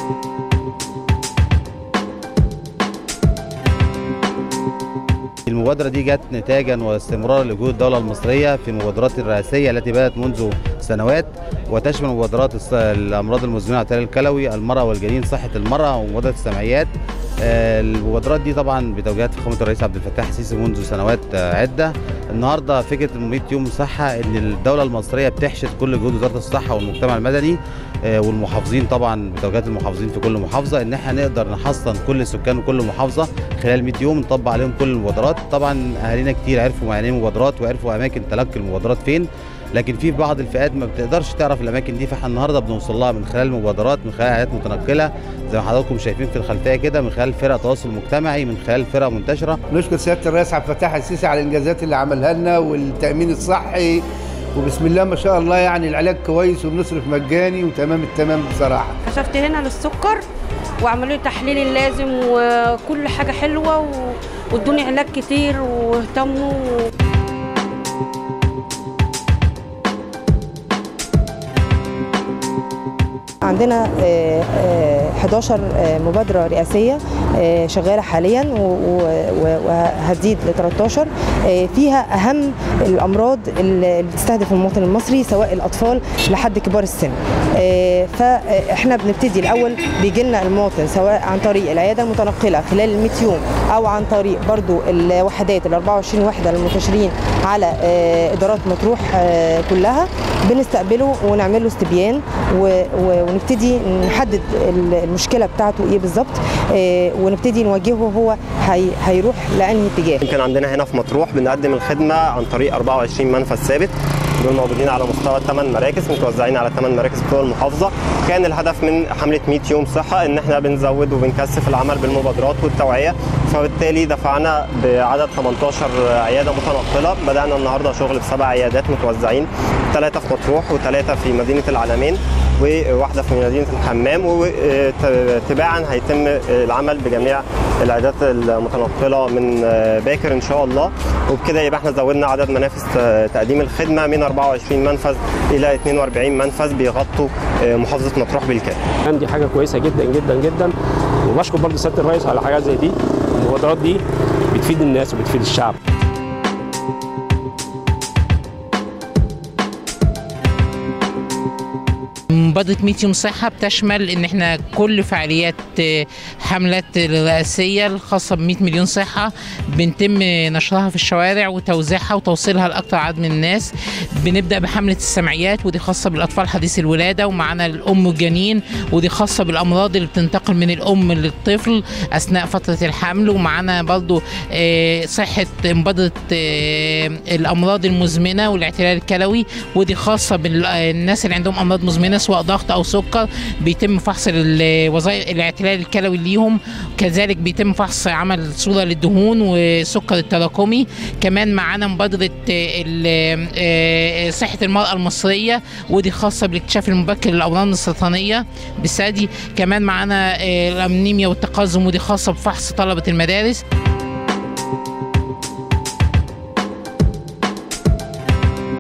المبادرة دي جت نتاجا واستمرار لجهود الدولة المصرية في المبادرات الرئاسية التي بدأت منذ سنوات، وتشمل مبادرات الأمراض المزمنة على التيار الكلوي، المرأة والجنين، صحة المرأة، ومبادرة السمعيات. المبادرات دي طبعا بتوجيهات فخامة الرئيس عبد الفتاح السيسي منذ سنوات عدة. النهارده فكرة 100 يوم صحة ان الدولة المصرية بتحشد كل جهود وزارة الصحة والمجتمع المدني والمحافظين، طبعا بتوجيهات المحافظين في كل محافظة، ان احنا نقدر نحصن كل سكان كل محافظة خلال 100 يوم نطبق عليهم كل المبادرات. طبعا اهالينا كتير عرفوا يعني ايه مبادرات وعرفوا اماكن تلقي المبادرات فين، لكن في بعض الفئات ما بتقدرش تعرف الاماكن دي، فاحنا النهارده بنوصل لها من خلال المبادرات، من خلال عيادات متنقله زي ما حضراتكم شايفين في الخلفيه كده، من خلال فرق تواصل مجتمعي، من خلال فرق منتشره. نشكر سياده الرئيس عبد الفتاح السيسي على الانجازات اللي عملها لنا والتامين الصحي، وبسم الله ما شاء الله يعني العلاج كويس وبنصرف مجاني وتمام التمام بصراحه. كشفت هنا للسكر وعملوا لي تحليل اللازم وكل حاجه حلوه وادوني علاج كتير واهتموا. عندنا 11 مبادرة رئاسية شغالة حاليا وهتزيد ل 13 فيها أهم الأمراض اللي بتستهدف المواطن المصري سواء الأطفال لحد كبار السن. فإحنا بنبتدي الأول بيجي لنا المواطن سواء عن طريق العيادة المتنقلة خلال ال 100 يوم أو عن طريق برضو الوحدات ال 24 وحدة المنتشرين على إدارات مطروح كلها، بنستقبله ونعمل له استبيان ونبتدي نحدد المشكله بتاعته ايه بالظبط، ونبتدي نواجهه هو هيروح لانهي اتجاه. يمكن عندنا هنا في مطروح بنقدم الخدمه عن طريق 24 منفذ ثابت، دول موجودين على مستوى 8 مراكز متوزعين على 8 مراكز بتوع المحافظه. كان الهدف من حمله 100 يوم صحه ان احنا بنزود وبنكثف العمل بالمبادرات والتوعيه، فبالتالي دفعنا بعدد 18 عياده متنقله. بدانا النهارده شغل ب7 عيادات متوزعين، 3 في مطروح و3 في مدينه العلمين وواحده في مدينه الحمام، وتباعا هيتم العمل بجميع العيادات المتنقله من باكر ان شاء الله. وبكده يبقى احنا زودنا عدد منافذ تقديم الخدمه من 24 منفذ الى 42 منفذ بيغطوا محافظه مطروح بالكامل. دي حاجه كويسه جدا جدا جدا، وبشكر برضه سياده الرئيس على حاجات زي دي. المبادرات دي بتفيد الناس وبتفيد الشعب. مبادرة 100 يوم صحة بتشمل ان احنا كل فعاليات حملات الرئاسية الخاصة ب 100 مليون صحة بنتم نشرها في الشوارع وتوزيعها وتوصيلها لأكثر عدد من الناس. بنبدأ بحملة السمعيات ودي خاصة بالأطفال حديثي الولادة، ومعنا الأم والجنين ودي خاصة بالأمراض اللي بتنتقل من الأم للطفل أثناء فترة الحمل. ومعنا برضو صحة مبادرة الأمراض المزمنة والاعتلال الكلوي ودي خاصة بالناس اللي عندهم أمراض مزمنة سواء ضغط او سكر، بيتم فحص وظائف الاعتلال الكلوي ليهم. كذلك بيتم فحص عمل صوره للدهون وسكر التراكمي. كمان معانا مبادره صحه المراه المصريه ودي خاصه بالاكتشاف المبكر للامراض السرطانيه بالثدي. كمان معانا الانيميا والتقزم ودي خاصه بفحص طلبه المدارس.